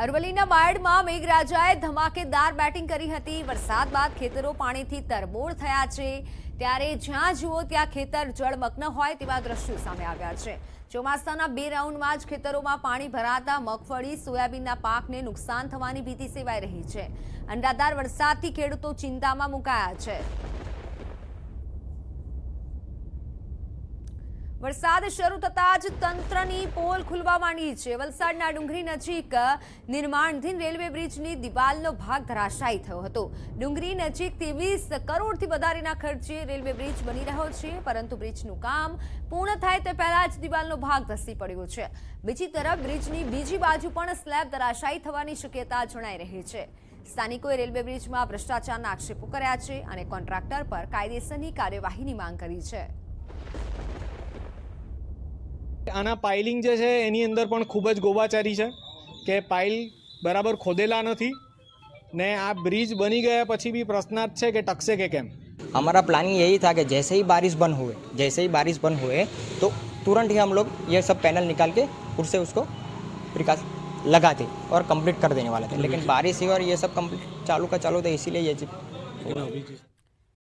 અરવલ્લીના બાયડમાં મેઘરાજાએ ધમાકેદાર બેટિંગ કરી હતી। વરસાદ બાદ ખેતરો પાણીથી તરબોળ થયા છે, ત્યારે જ્યાં જુઓ ત્યાં ખેતર જળમગ્ન હોય તેવા દ્રશ્યો સામે આવ્યા છે। ચોમાસાના 2 રાઉન્ડમાં જ ખેતરોમાં પાણી ભરાતા મગફળી, સોયાબીનના પાકને નુકસાન થવાની ભીતિ સેવાઈ રહી છે। અનરાધાર વરસાદથી ખેડૂતો ચિંતામાં મુકાયા છે। વરસાદ શરૂ થતાં જ તંત્રની પોલ ખુલવા માંડી છે। વલસાડના ડુંગરી નજીક નિર્માણધીન રેલવે બ્રિજની દિવાલનો ભાગ ધરાશાયી થયો હતો। ડુંગરી નજીક 23 કરોડથી વધારેના ખર્ચે રેલવે બ્રિજ બની રહ્યો છે, પરંતુ બ્રિજનું કામ પૂર્ણ થાય તે પહેલા જ દિવાલનો ભાગ ધસી પડ્યો છે। બીજી તરફ બ્રિજની બીજી બાજુ પણ સ્લેબ ધરાશાયી થવાની શક્યતા જણાઈ રહી છે। સ્થાનિકોએ રેલવે બ્રિજમાં ભ્રષ્ટાચારના આક્ષેપો કર્યા છે અને કોન્ટ્રાક્ટર પર કાયદેસરની કાર્યવાહીની માંગ કરી છે। આના પાઇલિંગ જે છે એની અંદર પણ ખૂબ જ ગોબાચારી છે કે પાઇલ બરાબર ખોદેલા નથી ને આ બ્રિજ બની ગયા પછી भी प्रश्नार्थ છે કે टकसे के કેમ। हमारा प्लानिंग यही था कि जैसे ही बारिश बंद हुए तो तुरंत ही हम लोग ये सब पैनल निकाल के फिर से उसको प्रिकाश लगाते और कंप्लीट कर देने वाले थे, लेकिन बारिश ही और ये सब कंप्लीट चालू था, इसीलिए ये